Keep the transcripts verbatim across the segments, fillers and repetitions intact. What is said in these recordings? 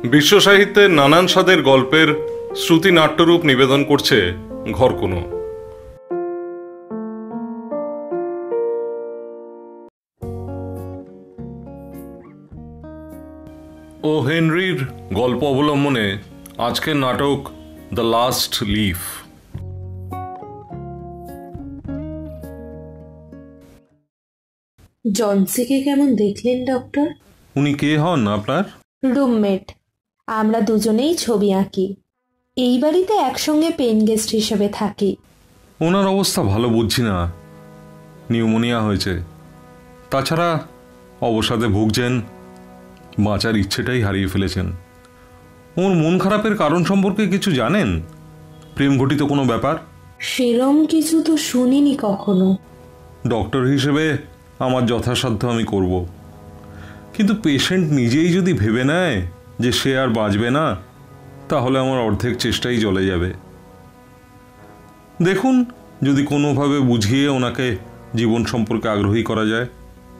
বিশ্ব সাহিত্যের নানান স্বাদের গল্পের শ্রুতি নাট্যরূপ নিবেদন করছে ঘরকুনো। ও হেনরির গল্প অবলম্বনে আজকের নাটক দ্য লাস্ট লিফ। জনসিকে কেমন দেখলেন ডক্টর? উনি কে হন আপনার? রুমমেট। আমরা দুজনেই ছবি আঁকি, এই বাড়িতে একসঙ্গে পেন গেস্ট হিসেবে থাকি। ওনার অবস্থা ভালো বুঝছি না, নিউমোনিয়া হয়েছে, তাছাড়া অবসাদে ভুগছেন, বাঁচার ইচ্ছেটাই হারিয়ে ফেলেছেন। ওর মন খারাপের কারণ সম্পর্কে কিছু জানেন? প্রেম ঘটিত কোনো ব্যাপার? সেরম কিছু তো শুনিনি কখনো। ডক্টর হিসেবে আমার যথাসাধ্য আমি করব, কিন্তু পেশেন্ট নিজেই যদি ভেবে নেয় যে সে আর বাঁচবে না, তাহলে আমার অর্ধেক চেষ্টাই চলে যাবে। দেখুন যদি কোনোভাবে বুঝিয়ে ওনাকে জীবন সম্পর্কে আগ্রহী করা যায়।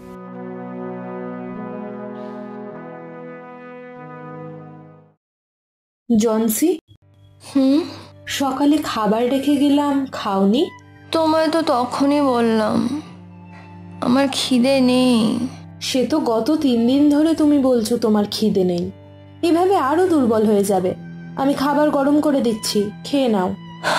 জনসি, হুম, সকালে খাবার রেখে গেলাম, খাওনি? তোমায় তো তখনই বললাম আমার খিদে নেই। সে তো গত তিন দিন ধরে তুমি বলছো তোমার খিদে নেই। এভাবে আরো দুর্বল হয়ে যাবে। আমি খাবার গরম করে দিচ্ছি, খেয়ে নাও।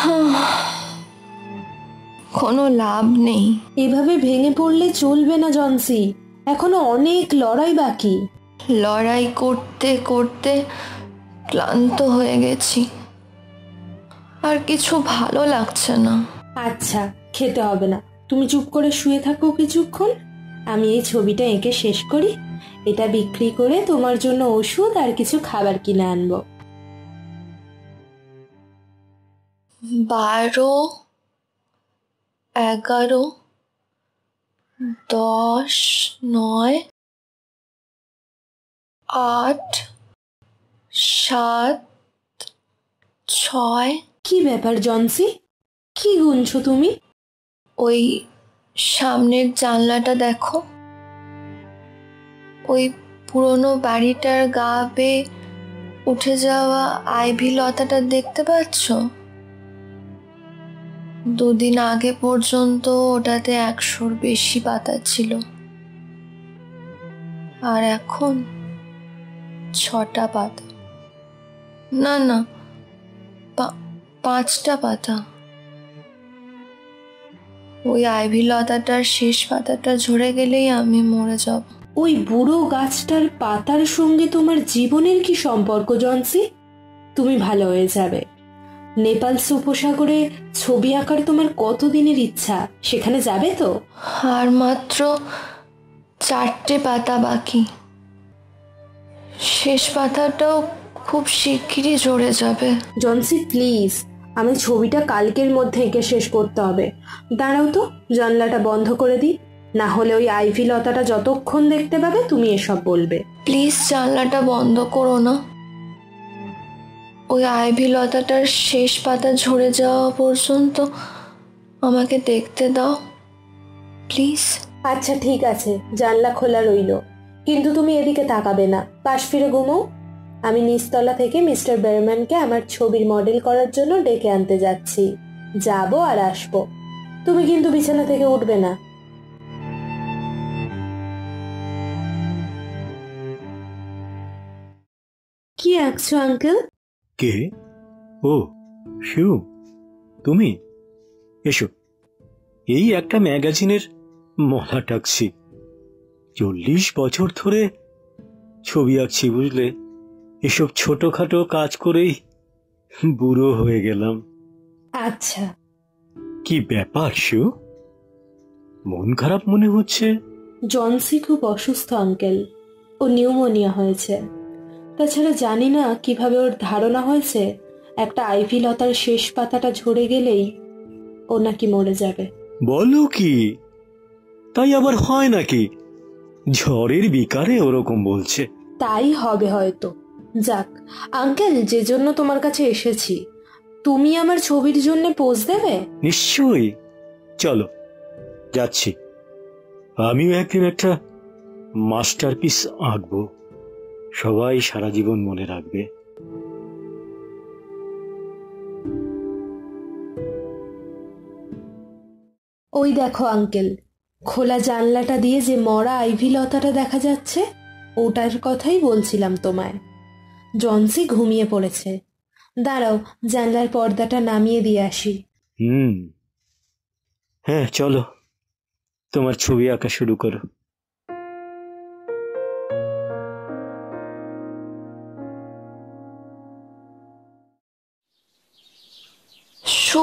কোনো লাভ নেই। এভাবে ভেঙে পড়লে চলবে না জনসি, এখনো অনেক লড়াই বাকি। লড়াই করতে করতে ক্লান্ত হয়ে গেছি, আর কিছু ভালো লাগছে না। আচ্ছা, খেতে হবে না, তুমি চুপ করে শুয়ে থাকো কিছুক্ষণ। আমি এই ছবিটা এঁকে শেষ করি, এটা বিক্রি করে তোমার জন্য ওষুধ আর কিছু খাবার কিনে আনবো। বারো, এগারো, দশ, নয়, আট, সাত, ছয়। কি ব্যাপার জনসি, কি গুনছো তুমি? ওই সামনের জানলাটা দেখো, ওই পুরনো বাড়িটার গা বেয়ে উঠে যাওয়া আইভি লতাটা দেখতে পাচ্ছ? দুদিন আগে পর্যন্ত ওটাতে একশোর বেশি পাতা ছিল, আর এখন ছটা পাতা, না না পাঁচটা পাতা। ওই আইভি লতাটার শেষ পাতাটা ঝরে গেলেই আমি মরে যাব। ওই বুড়ো গাছটার পাতার সঙ্গে তোমার জীবনের কি সম্পর্ক জনসি? তুমি ভালো হয়ে যাবে। নেপাল উপসাগরে ছবি আঁকার তোমার কতদিনের ইচ্ছা, সেখানে যাবে তো? আর মাত্র চারটে পাতা বাকি, শেষ পাতাটাও খুব শিগগিরই ঝরে যাবে। জনসি প্লিজ, আমি ছবিটা কালকের মধ্যে এঁকে শেষ করতে হবে। দাঁড়াও তো, জানলাটা বন্ধ করে দিই, না হলে ওই আইভি লতাটা যতক্ষণ দেখতে পাবে তুমি এসব বলবে। প্লিজ জানলাটা বন্ধ করো না, ওই আইভি লতাটার শেষ পাতা ঝরে যাওয়া পর্যন্ত আমাকে দেখতে দাও প্লিজ। আচ্ছা ঠিক আছে, জানলা খোলা রইল, কিন্তু তুমি এদিকে তাকাবে না, পাশ ফিরে ঘুমো। আমি নিচতলা থেকে মিস্টার বেরম্যানকে আমার ছবির মডেল করার জন্য ডেকে আনতে যাচ্ছি। যাবো আর আসবো, তুমি কিন্তু বিছানা থেকে উঠবে না। কি আঁকছো আঙ্কেল? কে? ও শিউ, তুমি এসো। এই একটা ম্যাগাজিনের মলা টাকছি। চল্লিশ বছর ধরে ছবি আঁকছি বুঝলে, এসব ছোটখাটো কাজ করেই বুড়ো হয়ে গেলাম। আচ্ছা, কি ব্যাপার শিউ, মন খারাপ মনে হচ্ছে? জনসি খুব অসুস্থ আঙ্কেল, ও নিউমোনিয়া হয়েছে। তাছাড়া জানি না কিভাবে ওর ধারণা হয়েছে একটা আইভি লতার শেষ পাতাটা ঝরে গেলেই ও নাকি মরে যাবে। বলো কি? তাই আবার হয় নাকি? ঝড়ের বিকারে ওরকম বলছে। তাই হবে হয়তো। যাক আঙ্কেল, যে জন্য তোমার কাছে এসেছি, তুমি আমার ছবির জন্য পোজ দেবে? নিশ্চয়ই, চলো যাচ্ছি। আমিও একদিন একটা মাস্টারপিস আঁকবো, সবাই সারা জীবন মনে রাখবে। ওই দেখো আঙ্কেল, খোলা জানলাটা দিয়ে যে মরা আইভি লতাটা দেখা যাচ্ছে, ওটার কথাই বলছিলাম তোমায়। জনসি ঘুমিয়ে পড়েছে। দাঁড়াও, জানলার পর্দাটা নামিয়ে দিয়ে আসি। হুম, হ্যাঁ চলো, তোমার ছবি আঁকা শুরু করো। শো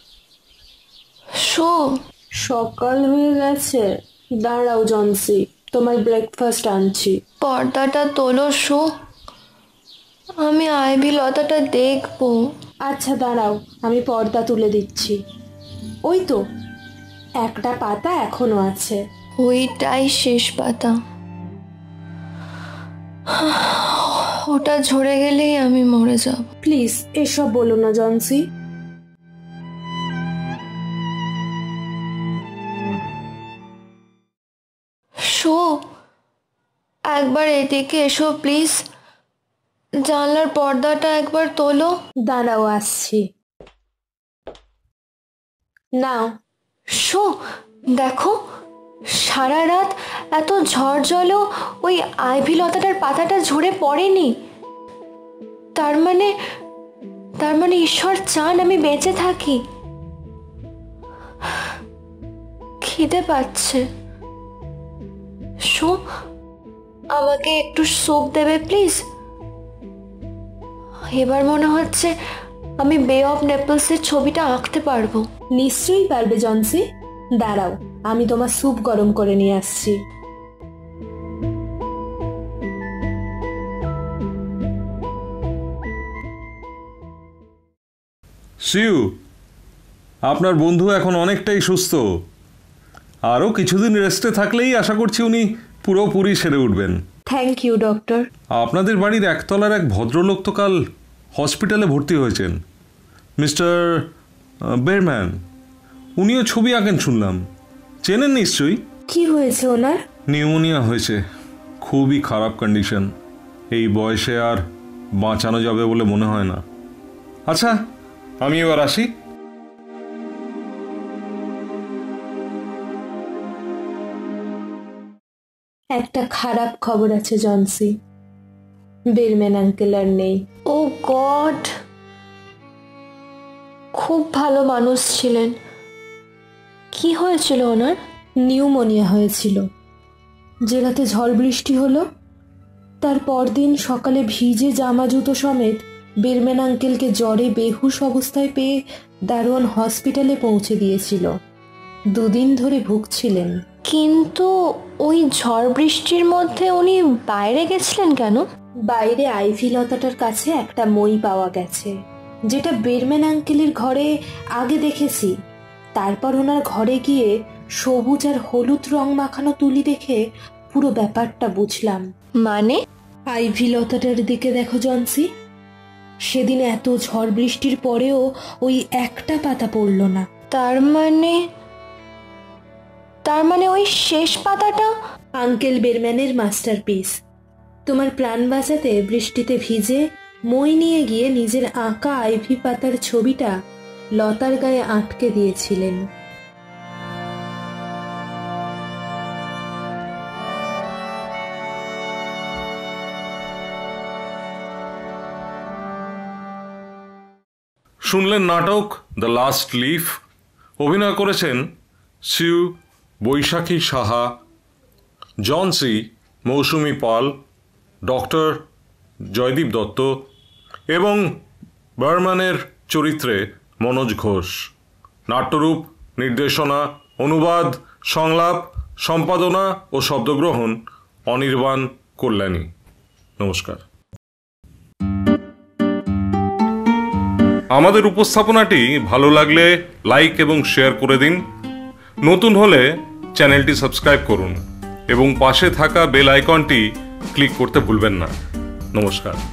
শো সকাল হয়ে গেছে। দাঁড়াও জনসি, তোমার ব্রেকফাস্ট আনছি। পর্দাটা তোলো শো, আমি আইভি লতাটা দেখবো। আচ্ছা দাঁড়াও, আমি পর্দা তুলে দিচ্ছি। ওই তো, একটা পাতা এখনো আছে। ওইটাই শেষ পাতা, ওটা ঝরে গেলেই আমি মরে যাব। প্লিজ এসব বলো না জনসি। শো, একবার এদিকে এসো প্লিজ, জানলার পর্দাটা একবার তোলো। দাঁড়াও, আসছি। নাও। শো, দেখো, সারা রাত এত ঝড় জলেও ওই আইভি লতাটার পাতাটা ঝরে পড়েনি। তার মানে তার মানে ঈশ্বর চান আমি বেঁচে থাকি। খিদে পাচ্ছে। শো, আমাকে একটু স্যুপ দেবে প্লিজ। এবার মনে হচ্ছে আমি বে অফ নেপলসের ছবিটা আঁকতে পারবো। নিশ্চয়ই পারবে জনসি। দাঁড়াও, আমি তোমার স্যুপ গরম করে নিয়ে আসছি। শিউ, আপনার বন্ধু এখন অনেকটাই সুস্থ। আরও কিছুদিন রেস্টে থাকলেই আশা করছি উনি পুরোপুরি সেরে উঠবেন। Thank you doctor. আপনাদের বাড়ির একতলার এক ভদ্রলোক তো কাল হসপিটালে ভর্তি হয়েছেন, মিস্টার বেরম্যান। উনিও ছবি আঁকেন শুনলাম, চেনেন নিশ্চয়ই? কি হয়েছে ওনার? নিউমোনিয়া হয়েছে, খুবই খারাপ কন্ডিশন। এই বয়সে আর বাঁচানো যাবে বলে মনে হয় না। আচ্ছা, আমি এবার আসি। একটা খারাপ খবর আছে জনসি, বেরম্যান আঙ্কেল আর নেই। ও গড, খুব ভালো মানুষ ছিলেন। কি হয়েছিল ওনার? নিউমোনিয়া হয়েছিল। যে রাতে ঝড় বৃষ্টি হলো, তার পরদিন সকালে ভিজে জামা জুতো সমেত বেরম্যান আঙ্কেলকে জ্বরে বেহুশ অবস্থায় পেয়ে দারোয়ান হসপিটালে পৌঁছে দিয়েছিল। দুদিন ধরে ভুগছিলেন। কিন্তু ওই ঝড় বৃষ্টির মধ্যে উনি বাইরে গেছিলেন কেন? বাইরে আইভি লতাটার কাছে একটা মই পাওয়া গেছে, যেটা বেরম্যান আঙ্কেলের ঘরে আগে দেখেছি। তারপর ওনার ঘরে গিয়ে সবুজ আর হলুদ রং মাখানো তুলি দেখে পুরো ব্যাপারটা বুঝলাম। মানে? আইভি লতাটার দিকে দেখো জনসি, সেদিন এত ঝড় বৃষ্টির পরেও ওই একটা পাতা পড়ল না। তার মানে তার মানে ওই শেষ পাতাটা আঙ্কেল বেরম্যানের মাস্টারপিস। তোমার প্রাণ বাঁচাতে বৃষ্টিতে ভিজে মই নিয়ে গিয়ে নিজের আঁকা আইভি পাতার ছবিটা লতার গায়ে আটকে দিয়েছিলেন। শুনলেন নাটক দ্য লাস্ট লিফ। অভিনয় করেছেন শিউ, বৈশাখী সাহা, জনসি, মৌসুমী পাল, ডক্টর জয়দীপ দত্ত এবং বার্মানের চরিত্রে মনোজ ঘোষ। নাট্যরূপ, নির্দেশনা, অনুবাদ, সংলাপ, সম্পাদনা ও শব্দগ্রহণ অনির্বাণ কল্যাণী। নমস্কার। আমাদের উপস্থাপনাটি ভালো লাগলে লাইক এবং শেয়ার করে দিন। নতুন হলে চ্যানেলটি সাবস্ক্রাইব করুন এবং পাশে থাকা বেল আইকনটি ক্লিক করতে ভুলবেন না। নমস্কার।